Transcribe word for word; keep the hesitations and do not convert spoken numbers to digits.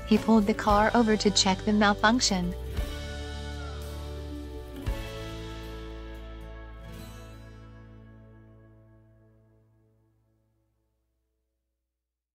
He pulled the car over to check the malfunction,